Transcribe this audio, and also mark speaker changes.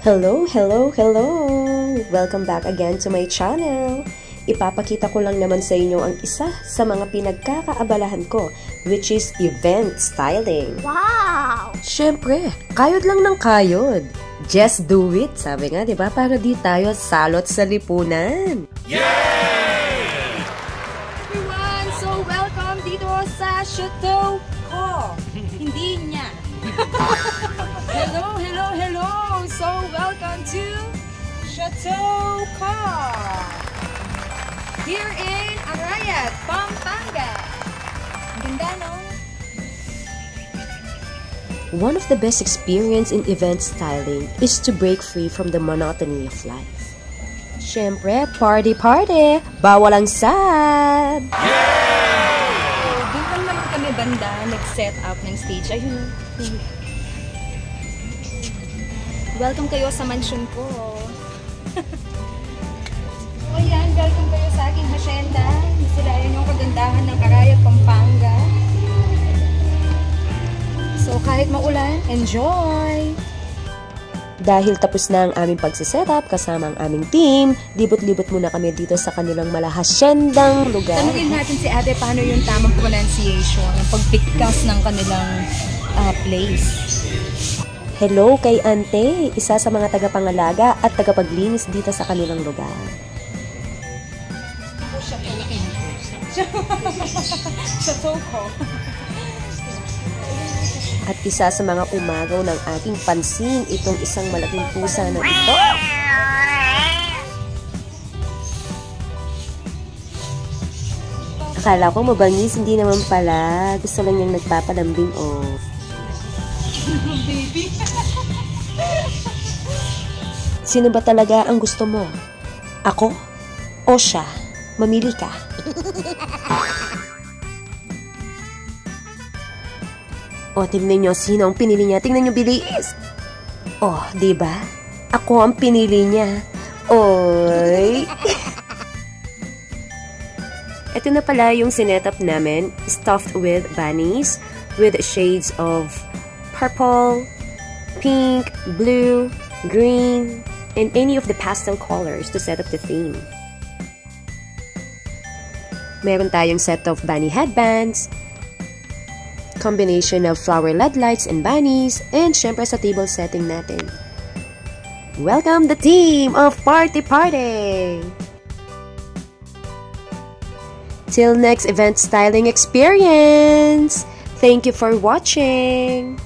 Speaker 1: Hello, hello, hello! Welcome back again to my channel. Ipapakita ko lang naman sa inyo ang isa sa mga pinagkakaabalahan ko, which is event styling.
Speaker 2: Wow!
Speaker 1: Syempre, kayod lang ng kayod. Just do it, sabi nga, di ba? Para di tayo salot sa lipunan.
Speaker 2: Yay! Everyone, so welcome dito sa Chateau ko. Hindi niya. Hello, hello, hello! So welcome to Chateau ko. Here in Arayat, Pampanga. Ang ganda, no?
Speaker 1: One of the best experience in event styling is to break free from the monotony of life. Syempre, party! Bawal ang sad!
Speaker 2: Doon lang naman kami banda, nag-set up ng stage. Ayun. Welcome kayo sa mansion ko. O yan, welcome kayo sa aking hacienda. Sila yung kagandahan ng Arayat, Pampanga. So kahit maulan, enjoy!
Speaker 1: Dahil tapos na ang aming pagsisetup kasama ang aming team, libot-libot muna kami dito sa kanilang malahasyendang lugar.
Speaker 2: Tanungin natin si ate paano yung tamang pronunciation, ang pagpigkas ng kanilang place.
Speaker 1: Hello kay Ante, isa sa mga tagapangalaga at tagapaglinis dito sa kanilang lugar.
Speaker 2: Chateau ko.
Speaker 1: At isa sa mga umagaw ng ating pansin, itong isang malaking pusa na ito. Akala ko mabangis, hindi naman pala. Gusto lang niyang nagpapalambing, oh.
Speaker 2: Baby.
Speaker 1: Sino ba talaga ang gusto mo? Ako? O siya? Mamili ka. O, tingnan nyo, sino ang pinili niya? Tingnan nyo, bilis! O, diba? Ako ang pinili niya. Oy! Ito na pala yung sinetup namin, stuffed with bunnies, with shades of purple, pink, blue, green, and any of the pastel colors to set up the theme. Meron tayong set of bunny headbands, combination of flower LED lights and bunnies, and syempre sa table setting natin. Welcome the team of Party! Till next event styling experience! Thank you for watching!